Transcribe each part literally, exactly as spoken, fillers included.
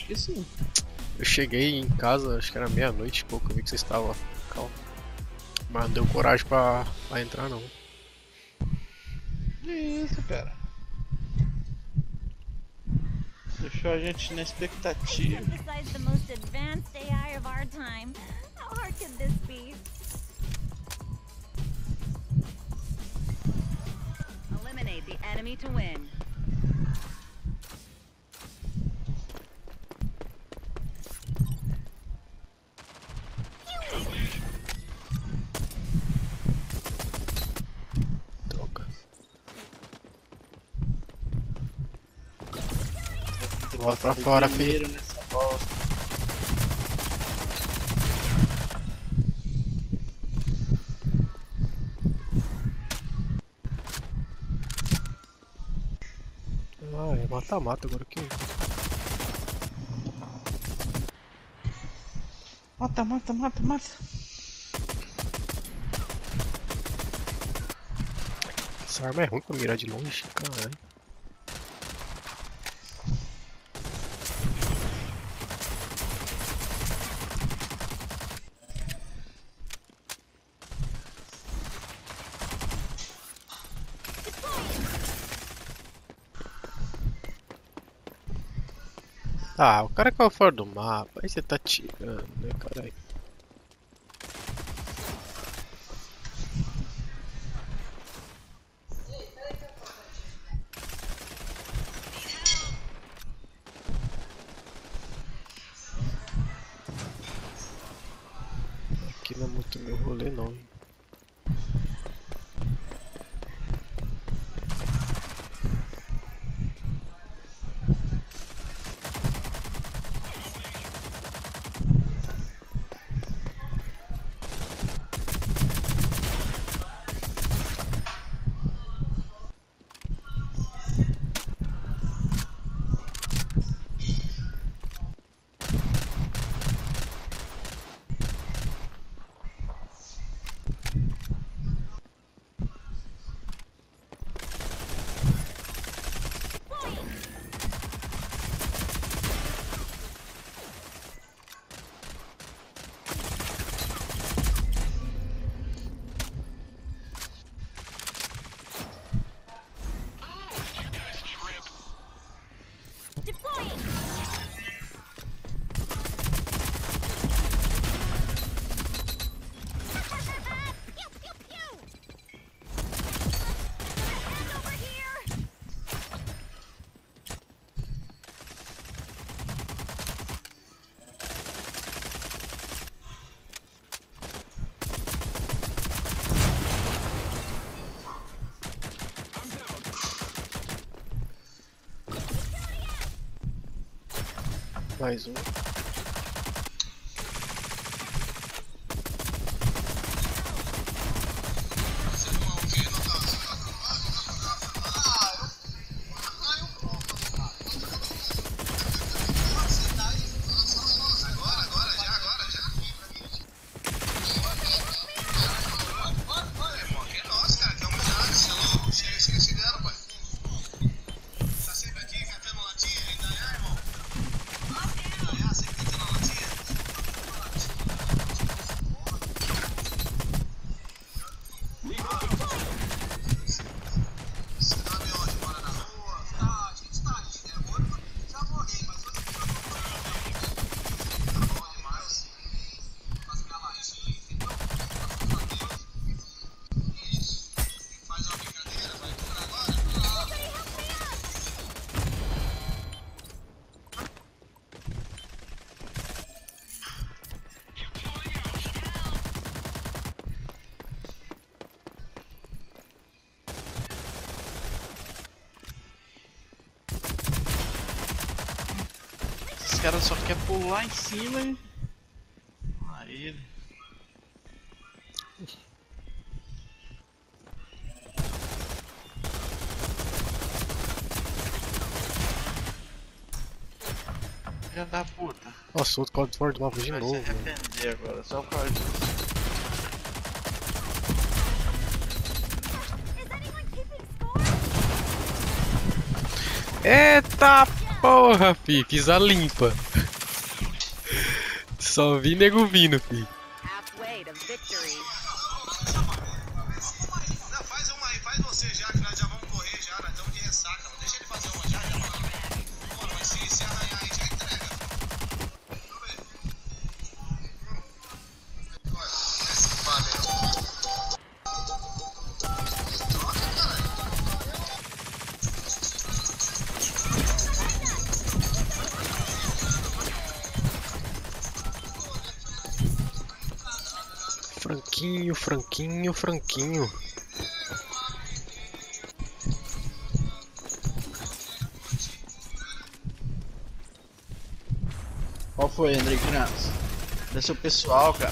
acho que sim. Eu cheguei em casa, acho que era meia-noite e pouco, eu vi que você estava. Calma. Mas não deu coragem pra, pra entrar não. Que isso, cara? Deixou a gente na expectativa. Synthesize the most advanced A I of our time. How hard could this be? Eliminate the enemy to win. Droga. Volta pra fora, filho. Primeiro nessa bosta. Ah, é mata-mata agora que. Mata, mata, mata, mata. Essa arma é ruim pra mirar de longe, caralho. Ah, o cara caiu fora do mapa, aí você tá tirando, né, caralho? Aqui não é muito meu rolê não, hein? Deploying! Pew, pew, pew! Hand over here! Mais um. Os caras só querem pular em cima e... Aí... Filha da puta. Nossa, outro código fora do mapa de Vai novo, se mano. arrepender agora, só por causa disso. Is anyone keeping score? Eita Porra, fi, fiz a limpa. Só vi nego vindo, fi. Halfway to victory. Não, faz uma aí, faz você já, que nós já vamos correr já, nós estamos de ressaca, mano. Deixa ele fazer uma já, já. Mano, mas se, se arranhar aí, já entrega. Deixa eu ver. Olha, esse valeu. Troca, caralho. Franquinho, franquinho, franquinho. Qual foi, Andrei Criança? Desce o pessoal, cara.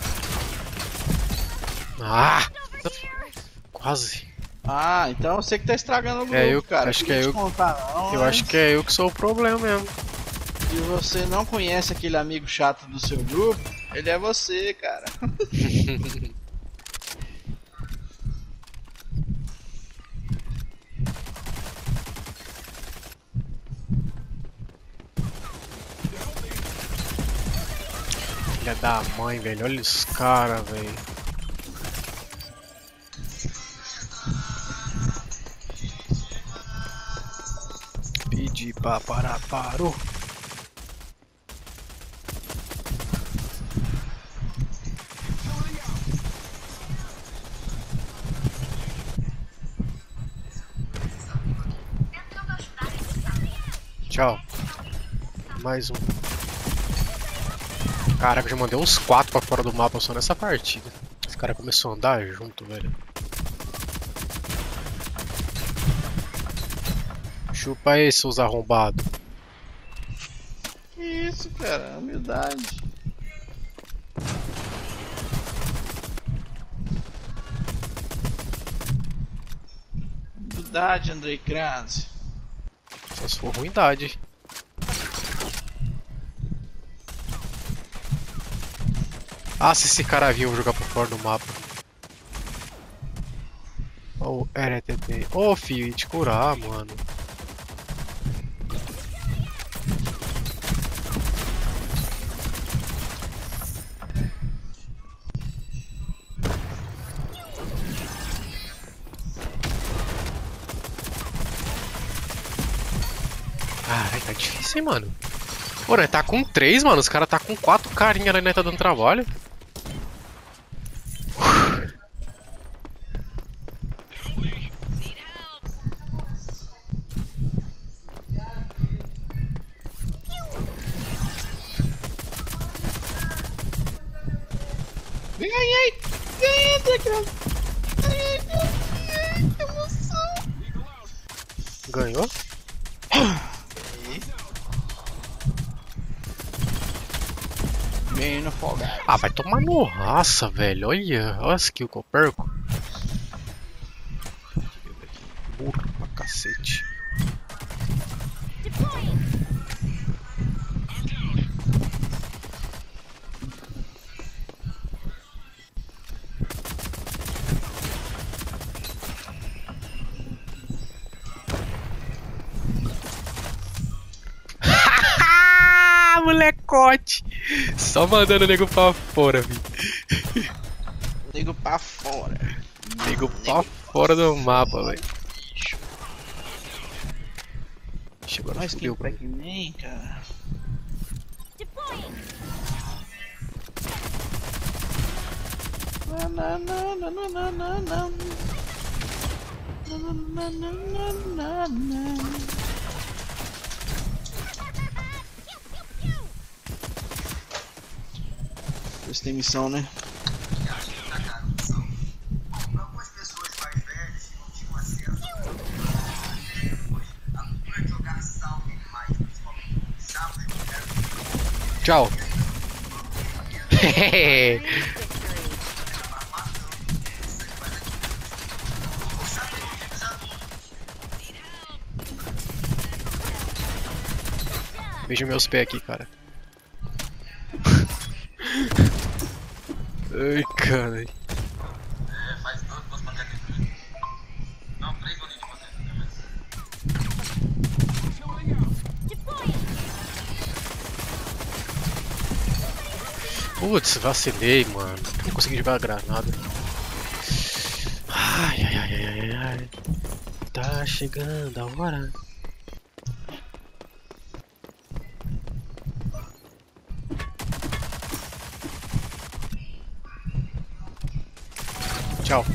Ah! Quase. Ah, então você que tá estragando o grupo, É eu- cara. acho Não que é queria eu- te contar, não, Eu mas acho que é eu que sou o problema mesmo. se você não conhece aquele amigo chato do seu grupo, ele é você, cara. Filha da mãe, velho. Olha os caras, velho. Pedi pra parar, parou. Tchau. Mais um. Caraca, eu já mandei uns quatro pra fora do mapa só nessa partida. Esse cara começou a andar junto, velho. Chupa aí, seus arrombados. Que isso, cara? Humildade. Humildade, Andrei Kranz. Só se for ruindade. Ah, se esse cara vir, eu vou jogar pra fora do mapa. Ô, R T T. Ô, filho, ia te curar, mano. Ai, tá difícil, hein, mano. Pô, né, tá com três, mano. Os caras tá com quatro carinha lá e né, tá dando trabalho. Vem aí, aí! Vem, Andrei Kranz! Ai, ai, que emoção! Ganhou? Bem no Fall Guys. Ah, vai tomar no raça, velho. Olha, olha a skill que eu perco. Burro pra cacete. Molecote! Só mandando o nego pra fora, vi. Nego pra fora. Nego pra fora do mapa, velho. Ixi, agora Mas quem fudeu, tá que nem, cara. Na, na, na, na, na, na, na, na. Na, na, na, na, na, na. Eles têm missão, né? Algumas pessoas mais velhas não tinham acesso a cultura de jogar salve mais, principalmente sábados, Tchau. Veja meus pés aqui, cara. Ai, cara. É, faz duas, duas pancadas. Não, três bolinhos de você. Deploying! Putz, vacilei, mano. Não consegui jogar a granada. Ai, ai, ai, ai, ai, ai. Tá chegando a hora. Tchau.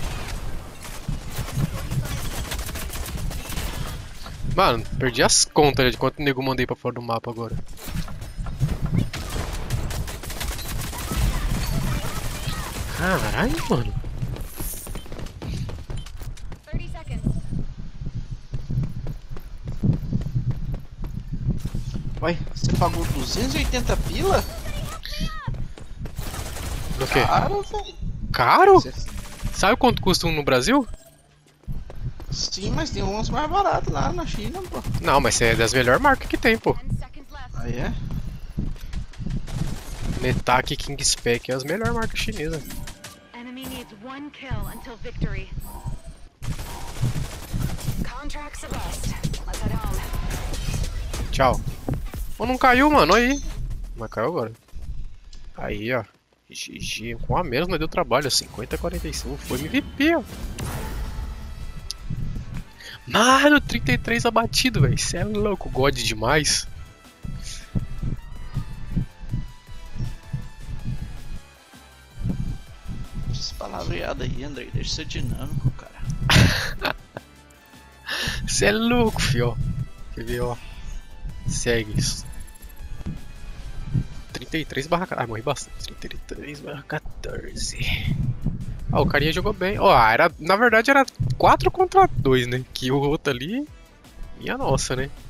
Mano, perdi as contas de quanto nego mandei pra fora do mapa agora. Caralho, mano. thirty seconds. Ué, você pagou duzentos e oitenta pila? Do quê? Caro, velho. Caro? Você- Sabe quanto custa um no Brasil? Sim, mas tem uns mais baratos lá na China, pô. Não, mas é das melhores marcas que tem, pô. ten seconds left. Aí é? Metak e King Spec é as melhores marcas chinesas. Enemy needs one kill until victory. Contracts a bust. Let's head home. Tchau. Ou não caiu, mano, aí. Mas caiu agora. Aí, ó. G G. Com a menos, mas deu trabalho. cinquenta a quarenta e cinco. Foi M V P, ó. Mano, trinta e três abatido, velho. Cê é louco. God demais. Esse palavreado aí, André, deixa ser dinâmico, cara. Cê é louco, fio. Quer ver, ó. Segue isso. trinta e três barra quatorze. Ah, morri bastante. trinta e três barra quatorze. Ah, o carinha jogou bem. Ó, era, na verdade era quatro contra dois, né? Que o outro ali. Minha nossa, né?